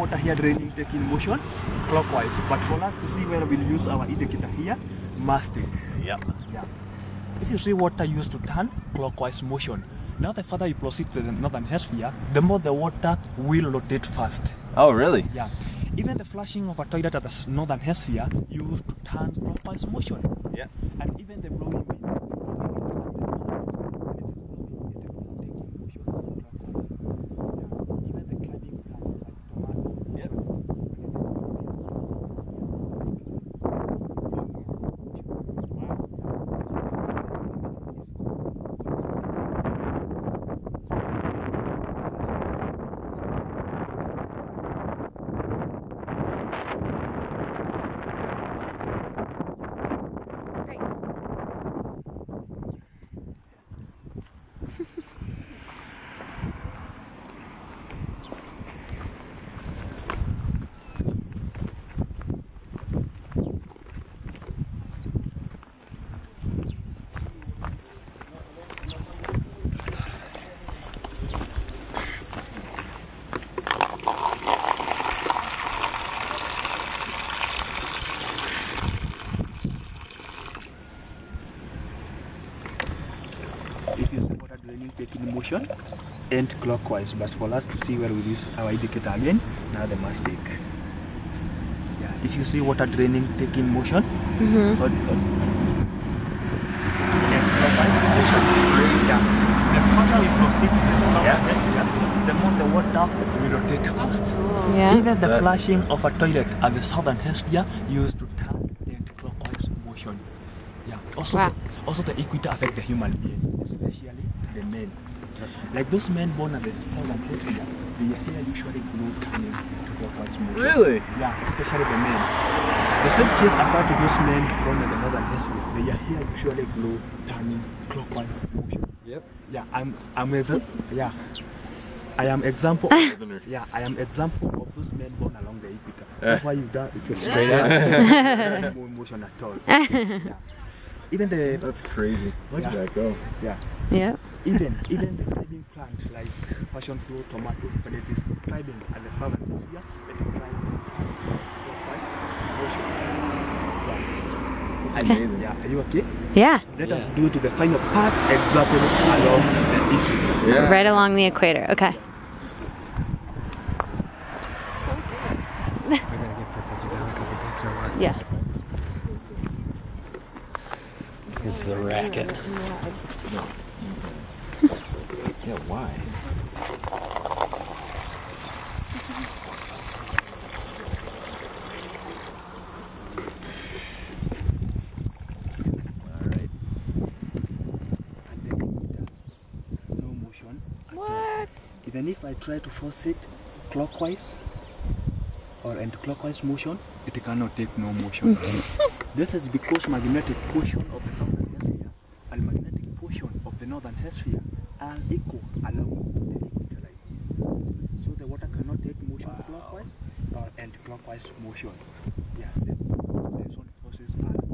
water here draining, taking motion clockwise. But for us to see where we'll use our indicator here, mastic. Yep. Yeah. If you see water used to turn clockwise motion, now the further you proceed to the northern hemisphere, the more the water will rotate fast. Oh, really? Yeah. Even the flushing of a toilet at the northern hemisphere used to turn clockwise motion. Yeah. And even the blowing wind, if you see water draining, taking motion and clockwise, but for us to see where we use our indicator again, now the mastic. Yeah, if you see water draining, taking motion, sorry. And clockwise motion. Yeah. The further we proceed to the southern hemisphere, the more the water will rotate fast. Yeah. Even the flushing of a toilet at the southern hemisphere used to turn and clockwise motion. Yeah. Also, also the equator affect the human being, especially the men. Like those men born at the southern hemisphere, their hair usually glow turning clockwise motion. Really? Yeah, especially the men. The same case applies to those men born at the northern hemisphere. Their hair usually glow turning clockwise motion. Yep. Yeah, I am example. Yeah, I am example of those men born along the equator. That's why you done it's a straight up. No motion at all. Yeah. Even the That's crazy. Look at that go. yeah. Yeah. Even the thriving plant like passion fruit, tomato, when it is thriving at the southern hemisphere, it will thrive clockwise motion. Yeah. It's amazing. Yeah. Are you okay? Yeah. Let us do to the final part exactly along the equator. Yeah. Right along the equator. Okay. Yeah. This is a racket. Yeah, why? Alright. And the equator, no motion. What? Even if I try to force it clockwise or anti-clockwise motion, it cannot take no motion. This is because magnetic portion of the southern hemisphere and magnetic portion of the northern hemisphere are equal along the equator line. So the water cannot take motion clockwise or anti-clockwise motion. Yeah, the horizontal forces are